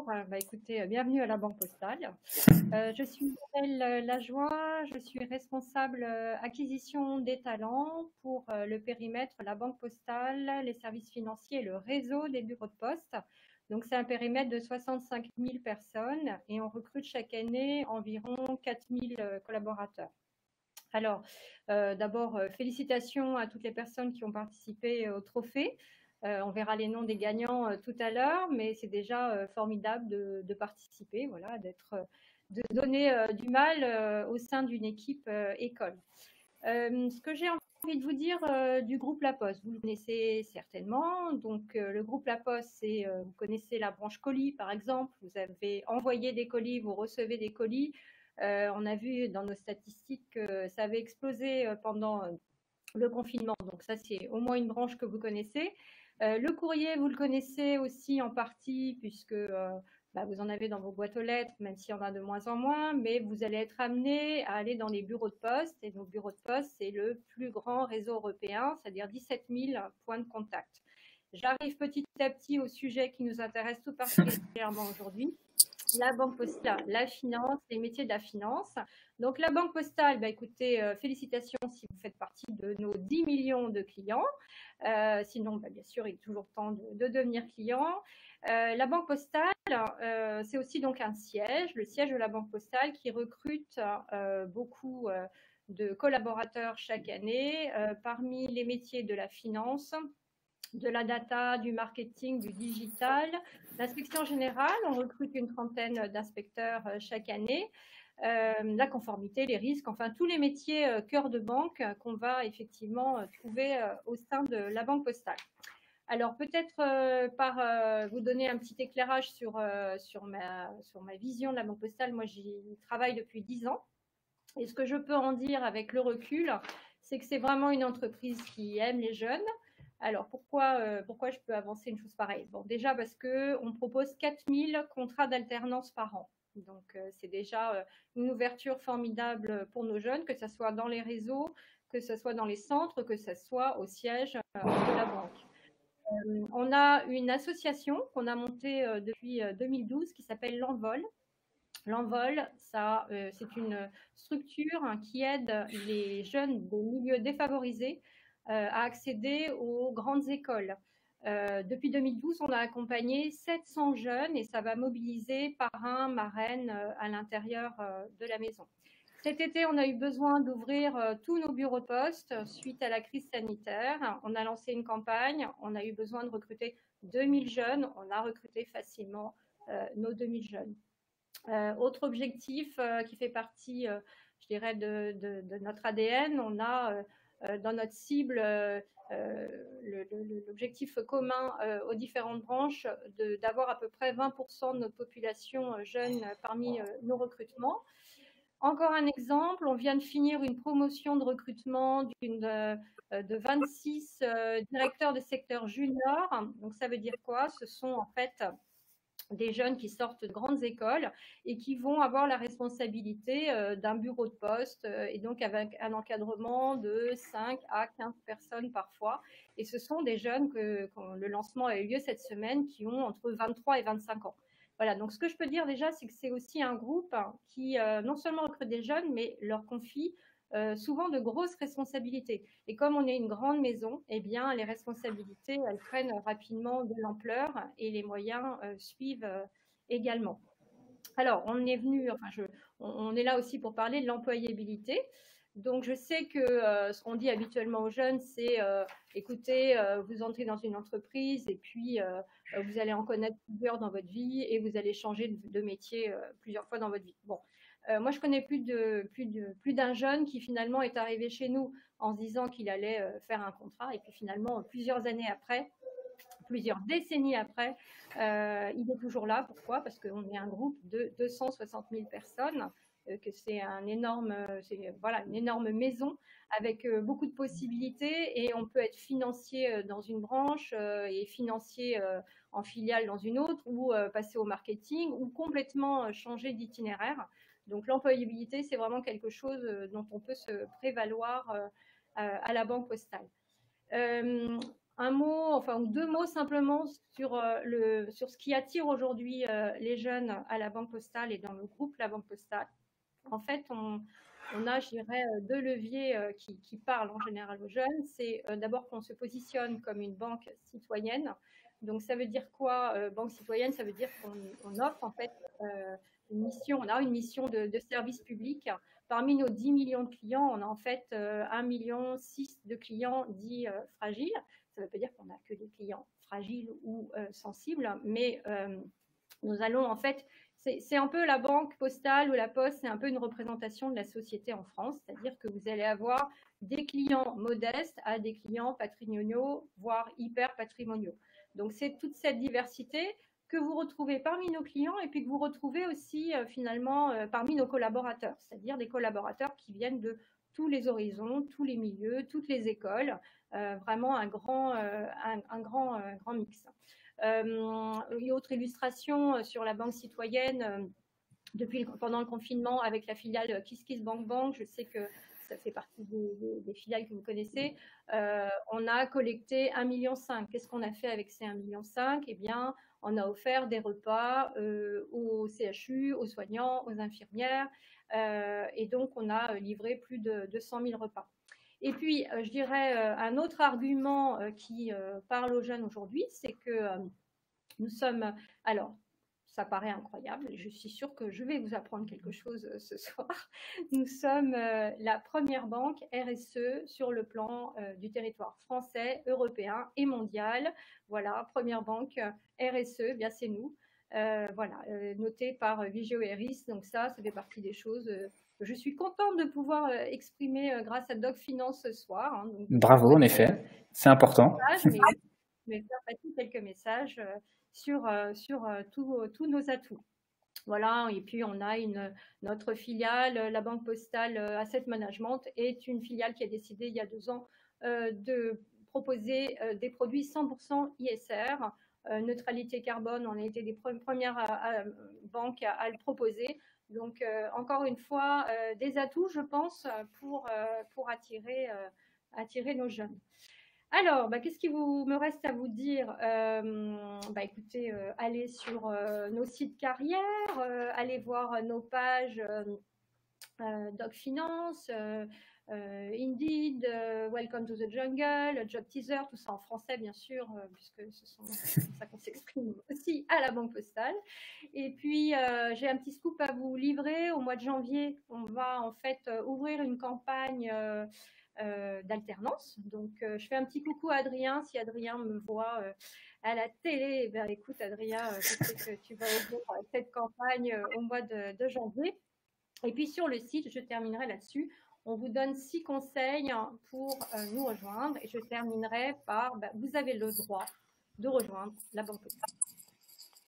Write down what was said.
Écoutez, bienvenue à la Banque Postale. Je suis Isabelle Lajoie, je suis responsable acquisition des talents pour le périmètre la Banque Postale, les services financiers et le réseau des bureaux de poste. Donc, c'est un périmètre de 65 000 personnes et on recrute chaque année environ 4 000 collaborateurs. Alors, d'abord, félicitations à toutes les personnes qui ont participé au trophée. On verra les noms des gagnants tout à l'heure, mais c'est déjà formidable de participer, voilà, de donner du mal au sein d'une équipe école. Ce que j'ai envie de vous dire du groupe La Poste, vous le connaissez certainement. Donc, le groupe La Poste, vous connaissez la branche colis, par exemple. Vous avez envoyé des colis, vous recevez des colis. On a vu dans nos statistiques que ça avait explosé pendant le confinement. Donc ça, c'est au moins une branche que vous connaissez. Le courrier, vous le connaissez aussi en partie puisque vous en avez dans vos boîtes aux lettres, même s'il y en a de moins en moins, mais vous allez être amené à aller dans les bureaux de poste. Et nos bureaux de poste, c'est le plus grand réseau européen, c'est-à-dire 17 000 points de contact. J'arrive petit à petit au sujet qui nous intéresse tout particulièrement aujourd'hui. La Banque Postale, la finance, les métiers de la finance. Donc, la Banque Postale, écoutez, félicitations si vous faites partie de nos 10 millions de clients. Sinon, bien sûr, il est toujours temps de devenir client. La Banque Postale, c'est aussi donc un siège, le siège de la Banque Postale qui recrute beaucoup de collaborateurs chaque année parmi les métiers de la finance, de la data, du marketing, du digital. L'inspection générale, on recrute une trentaine d'inspecteurs chaque année. La conformité, les risques, enfin tous les métiers cœur de banque qu'on va effectivement trouver au sein de la Banque Postale. Alors peut-être par vous donner un petit éclairage sur ma vision de la Banque Postale. Moi, j'y travaille depuis 10 ans. Et ce que je peux en dire avec le recul, c'est que c'est vraiment une entreprise qui aime les jeunes. Alors, pourquoi je peux avancer une chose pareille? Bon, déjà parce qu'on propose 4000 contrats d'alternance par an. Donc, c'est déjà une ouverture formidable pour nos jeunes, que ce soit dans les réseaux, que ce soit dans les centres, que ce soit au siège de la banque. On a une association qu'on a montée depuis 2012 qui s'appelle l'Envol. L'Envol, c'est une structure qui aide les jeunes des milieux défavorisés à accéder aux grandes écoles. Depuis 2012, on a accompagné 700 jeunes et ça va mobiliser parrains, marraines à l'intérieur de la maison. Cet été, on a eu besoin d'ouvrir tous nos bureaux de poste suite à la crise sanitaire. On a lancé une campagne, on a eu besoin de recruter 2000 jeunes. On a recruté facilement nos 2000 jeunes. Autre objectif qui fait partie, je dirais, de notre ADN, on a dans notre cible l'objectif commun aux différentes branches d'avoir à peu près 20% de notre population jeune parmi nos recrutements. Encore un exemple, on vient de finir une promotion de recrutement de 26 directeurs de secteur junior. Donc ça veut dire quoi? Ce sont en fait des jeunes qui sortent de grandes écoles et qui vont avoir la responsabilité d'un bureau de poste et donc avec un encadrement de 5 à 15 personnes parfois. Et ce sont des jeunes quand le lancement a eu lieu cette semaine qui ont entre 23 et 25 ans. Voilà, donc ce que je peux dire déjà, c'est que c'est aussi un groupe qui non seulement recrute des jeunes, mais leur confie souvent de grosses responsabilités. Et comme on est une grande maison, eh bien, les responsabilités, elles prennent rapidement de l'ampleur et les moyens suivent également. Alors, on est là aussi pour parler de l'employabilité. Donc, je sais que ce qu'on dit habituellement aux jeunes, c'est écoutez, vous entrez dans une entreprise et puis vous allez en connaître plusieurs dans votre vie et vous allez changer de métier plusieurs fois dans votre vie. Bon, moi, je connais plus d'un jeune qui finalement est arrivé chez nous en se disant qu'il allait faire un contrat et puis finalement, plusieurs années après, plusieurs décennies après, il est toujours là. Pourquoi? Parce qu'on est un groupe de 260 000 personnes, que c'est une énorme maison avec beaucoup de possibilités et on peut être financier dans une branche et financier en filiale dans une autre ou passer au marketing ou complètement changer d'itinéraire. Donc l'employabilité, c'est vraiment quelque chose dont on peut se prévaloir à la Banque Postale. un mot, enfin, ou 2 mots simplement sur ce qui attire aujourd'hui les jeunes à la Banque Postale et dans le groupe La Banque Postale. En fait, on a, je dirais, 2 leviers qui parlent en général aux jeunes. C'est d'abord qu'on se positionne comme une banque citoyenne. Donc, ça veut dire quoi, banque citoyenne? Ça veut dire qu'on offre en fait une mission, on a une mission de service public. Parmi nos 10 millions de clients, on a en fait 1,6 million de clients dits fragiles. Ça ne veut pas dire qu'on n'a que des clients fragiles ou sensibles, mais nous allons en fait, c'est un peu la banque postale ou la poste, c'est un peu une représentation de la société en France, c'est-à-dire que vous allez avoir des clients modestes à des clients patrimoniaux, voire hyper patrimoniaux. Donc c'est toute cette diversité que vous retrouvez parmi nos clients et puis que vous retrouvez aussi finalement parmi nos collaborateurs, c'est-à-dire des collaborateurs qui viennent de tous les horizons, tous les milieux, toutes les écoles, vraiment un grand mix. Une autre illustration sur la banque citoyenne, pendant le confinement avec la filiale KissKissBankBank, je sais que ça fait partie des filiales que vous connaissez, on a collecté 1,5 million. Qu'est-ce qu'on a fait avec ces 1,5 million? Eh bien, on a offert des repas aux CHU, aux soignants, aux infirmières, et donc on a livré plus de 200 000 repas. Et puis, je dirais, un autre argument qui parle aux jeunes aujourd'hui, c'est que nous sommes, alors, ça paraît incroyable, je suis sûre que je vais vous apprendre quelque chose ce soir. Nous sommes la première banque RSE sur le plan du territoire français, européen et mondial. Voilà, première banque RSE, bien c'est nous. Voilà, noté par Vigeo Eiris. Donc ça fait partie des choses que je suis contente de pouvoir exprimer grâce à Doc Finance ce soir. Hein. Donc, bravo, en effet, c'est important. Mais faire passer quelques messages sur tous nos atouts. Voilà, et puis on a notre filiale, la Banque Postale Asset Management, est une filiale qui a décidé il y a 2 ans de proposer des produits 100% ISR. Neutralité carbone, on a été des premières banques à le proposer. Donc, encore une fois, des atouts, je pense, pour attirer nos jeunes. Alors, qu'est-ce qu'il me reste à vous dire? Écoutez, allez sur nos sites carrières, allez voir nos pages Doc Finance, Indeed, Welcome to the Jungle, Job Teaser, tout ça en français bien sûr, puisque c'est comme ça qu'on s'exprime aussi à la Banque Postale. Et puis, j'ai un petit scoop à vous livrer. Au mois de janvier, on va en fait ouvrir une campagne d'alternance. Donc, je fais un petit coucou à Adrien. Si Adrien me voit à la télé, écoute Adrien, je sais que tu vas ouvrir cette campagne au mois de janvier. Et puis sur le site, je terminerai là-dessus. On vous donne 6 conseils pour nous rejoindre. Et je terminerai par, vous avez le droit de rejoindre la Banque Postale.